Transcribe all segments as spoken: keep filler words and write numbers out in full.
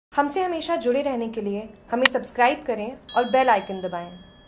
हमसे हमेशा जुड़े रहने के लिए हमें सब्सक्राइब करें और बेल आइकन दबाएं।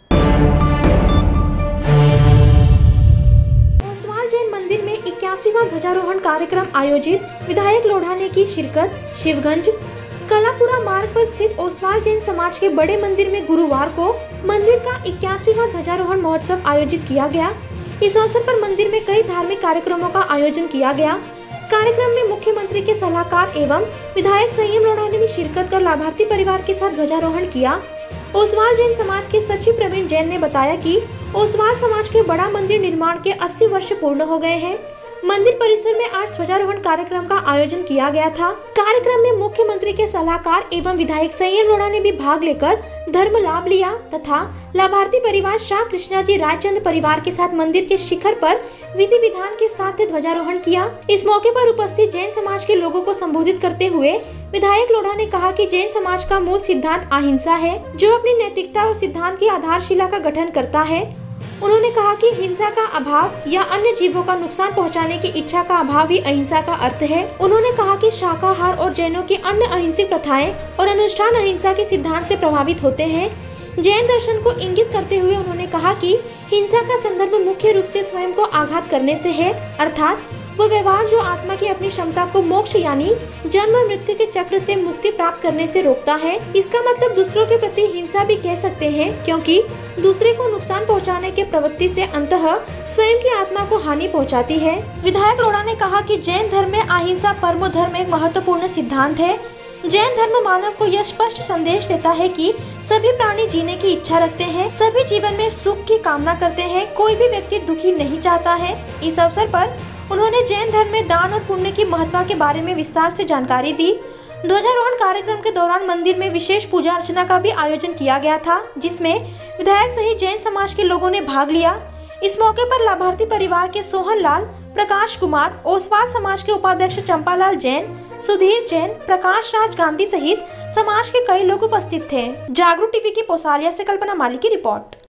ओसवाल जैन मंदिर में इक्यासीवां ध्वजारोहण कार्यक्रम आयोजित, विधायक लोढ़ा ने की शिरकत। शिवगंज कलापुरा मार्ग पर स्थित ओसवाल जैन समाज के बड़े मंदिर में गुरुवार को मंदिर का इक्यासीवां ध्वजारोहण महोत्सव आयोजित किया गया। इस अवसर पर मंदिर में कई धार्मिक कार्यक्रमों का आयोजन किया गया। कार्यक्रम में मुख्यमंत्री के सलाहकार एवं विधायक संयम लोढ़ा ने भी शिरकत कर लाभार्थी परिवार के साथ ध्वजारोहण किया। ओसवाल जैन समाज के सचिव प्रवीण जैन ने बताया कि ओसवाल समाज के बड़ा मंदिर निर्माण के अस्सी वर्ष पूर्ण हो गए हैं। मंदिर परिसर में आज ध्वजारोहण कार्यक्रम का आयोजन किया गया था। कार्यक्रम में मुख्यमंत्री के सलाहकार एवं विधायक संयम लोढ़ा ने भी भाग लेकर धर्म लाभ लिया तथा लाभार्थी परिवार शाह कृष्णा जी रायचंद परिवार के साथ मंदिर के शिखर पर विधि विधान के साथ ध्वजारोहण किया। इस मौके पर उपस्थित जैन समाज के लोगों को संबोधित करते हुए विधायक लोढ़ा ने कहा कि जैन समाज का मूल सिद्धांत अहिंसा है, जो अपनी नैतिकता और सिद्धांत की आधारशिला का गठन करता है। उन्होंने कहा कि हिंसा का अभाव या अन्य जीवों का नुकसान पहुंचाने की इच्छा का अभाव ही अहिंसा का अर्थ है। उन्होंने कहा कि शाकाहार और जैनों की अन्य अहिंसक प्रथाएं और अनुष्ठान अहिंसा के सिद्धांत से प्रभावित होते हैं। जैन दर्शन को इंगित करते हुए उन्होंने कहा कि हिंसा का संदर्भ मुख्य रूप से स्वयं को आघात करने से है, अर्थात वो व्यवहार जो आत्मा की अपनी क्षमता को मोक्ष यानी जन्म मृत्यु के चक्र से मुक्ति प्राप्त करने से रोकता है। इसका मतलब दूसरों के प्रति हिंसा भी कह सकते हैं, क्योंकि दूसरे को नुकसान पहुंचाने के प्रवृत्ति से अंततः स्वयं की आत्मा को हानि पहुंचाती है। विधायक लोढ़ा ने कहा कि जैन धर्म में अहिंसा परमो धर्म एक महत्वपूर्ण सिद्धांत है। जैन धर्म मानव को यह स्पष्ट संदेश देता है कि सभी प्राणी जीने की इच्छा रखते हैं, सभी जीवन में सुख की कामना करते हैं, कोई भी व्यक्ति दुखी नहीं चाहता है। इस अवसर पर उन्होंने जैन धर्म में दान और पुण्य की महत्ता के बारे में विस्तार से जानकारी दी। ध्वजारोहण कार्यक्रम के दौरान मंदिर में विशेष पूजा अर्चना का भी आयोजन किया गया था, जिसमें विधायक सहित जैन समाज के लोगों ने भाग लिया। इस मौके पर लाभार्थी परिवार के सोहन लाल, प्रकाश कुमार, ओसवाल समाज के उपाध्यक्ष चंपालाल जैन, सुधीर जैन, प्रकाश राज गांधी सहित समाज के कई लोग उपस्थित थे। जागरूक टीवी की पोसालिया से कल्पना माली की रिपोर्ट।